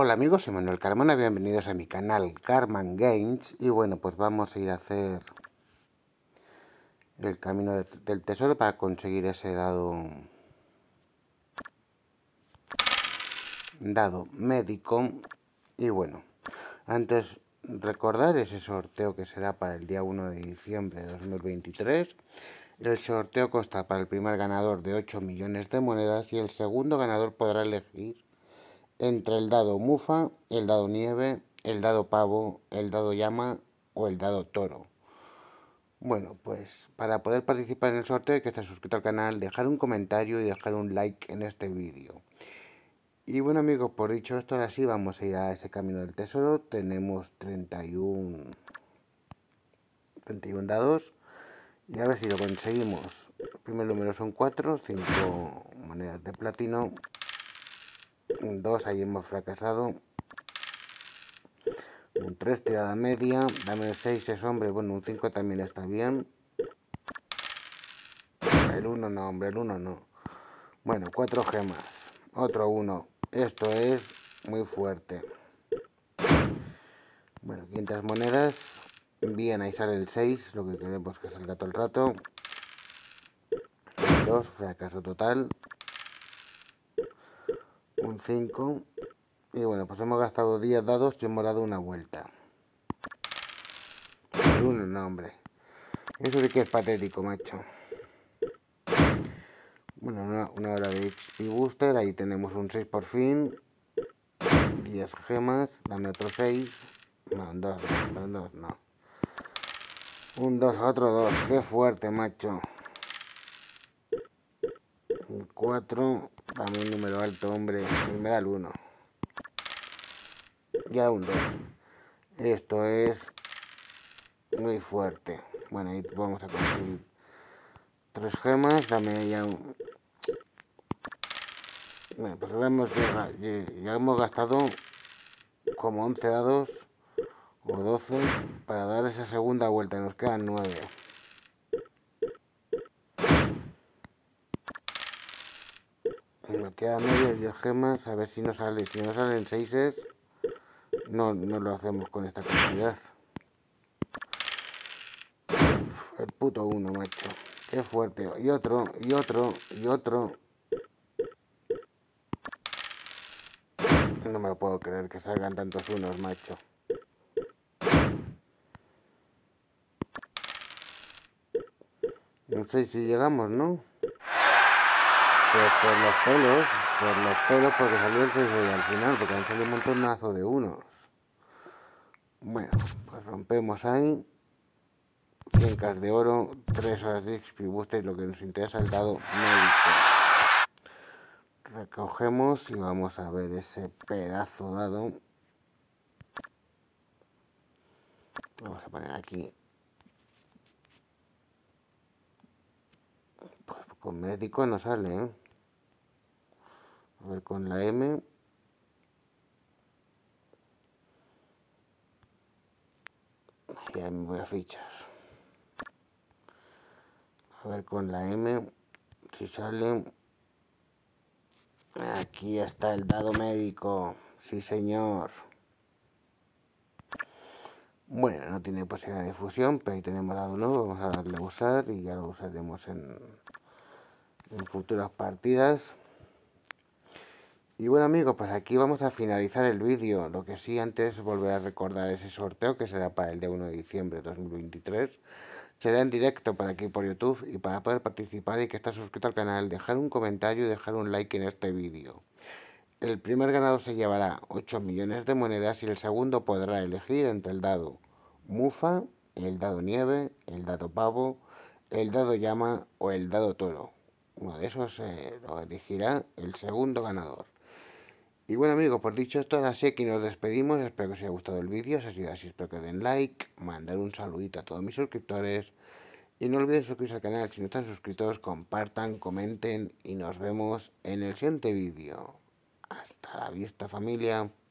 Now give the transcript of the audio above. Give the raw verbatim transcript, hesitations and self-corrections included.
Hola amigos, soy Manuel Carmona, bienvenidos a mi canal Carman Games. Y bueno, pues vamos a ir a hacer el camino de, del tesoro para conseguir ese dado dado médico. Y bueno, antes recordar ese sorteo que será para el día uno de diciembre de dos mil veintitrés. El sorteo consta para el primer ganador de ocho millones de monedas y el segundo ganador podrá elegir entre el dado Mufa, el dado Nieve, el dado Pavo, el dado Llama o el dado Toro. Bueno, pues para poder participar en el sorteo hay que estar suscrito al canal, dejar un comentario y dejar un like en este vídeo. Y bueno amigos, por dicho esto, ahora sí vamos a ir a ese camino del tesoro. Tenemos treinta y uno, treinta y uno dados y a ver si lo conseguimos. El primer número son cuatro, cinco monedas de platino, dos ahí hemos fracasado. Un tres tirada media, dame seis es hombre, bueno un cinco también está bien. El uno no, hombre, el uno no. Bueno, cuatro gemas, otro uno, esto es muy fuerte. Bueno, quinientas monedas, bien, ahí sale el seis, lo que queremos que salga todo el rato. dos, fracaso total. Un cinco, y bueno, pues hemos gastado diez dados y hemos dado una vuelta. El uno no, hombre, eso sí que es patético, macho. Bueno, una, una hora de X P Booster, ahí tenemos un seis por fin. diez gemas, dame otro seis. No, un dos, no, un dos, no. Un dos, otro dos, qué fuerte, macho. Un cuatro, dame un número alto, hombre, y me da el uno. Ya un dos. Esto es muy fuerte. Bueno, ahí vamos a conseguir tres gemas, dame ya un... Bueno, pues ahora hemos, ya, ya hemos gastado como once dados o doce para dar esa segunda vuelta, nos quedan nueve. Me quedan medio diez gemas, a ver si no sale. Si no salen seises, no, no lo hacemos con esta cantidad. Uf, el puto uno, macho. Qué fuerte. Y otro, y otro, y otro. No me lo puedo creer que salgan tantos unos, macho. No sé si llegamos, ¿no? Pues por los pelos, por los pelos, porque salió el seis al final, porque han salido un montonazo de unos. Bueno, pues rompemos ahí. cien k de oro, tres horas de X P Booster, lo que nos interesa el dado médico. Recogemos y vamos a ver ese pedazo dado. Vamos a poner aquí. Pues con médico no sale, ¿eh? A ver con la M. Ya me voy a fichas. A ver con la M. Si sale. Aquí está el dado médico. Sí, señor. Bueno, no tiene posibilidad de fusión, pero ahí tenemos dado nuevo. Vamos a darle a usar y ya lo usaremos en, en futuras partidas. Y bueno amigos, pues aquí vamos a finalizar el vídeo. Lo que sí, antes volver a recordar ese sorteo que será para el día uno de diciembre de dos mil veintitrés. Será en directo para aquí por YouTube, y para poder participar hay que estar suscrito al canal, dejar un comentario y dejar un like en este vídeo. El primer ganador se llevará ocho millones de monedas y el segundo podrá elegir entre el dado Mufa, el dado Nieve, el dado Pavo, el dado Llama o el dado Toro. Uno de esos eh, lo elegirá el segundo ganador. Y bueno amigos, por dicho esto, ahora sí que nos despedimos. Espero que os haya gustado el vídeo. Si ha sido así, espero que den like, mandar un saludito a todos mis suscriptores. Y no olviden suscribirse al canal si no están suscritos, compartan, comenten y nos vemos en el siguiente vídeo. Hasta la vista, familia.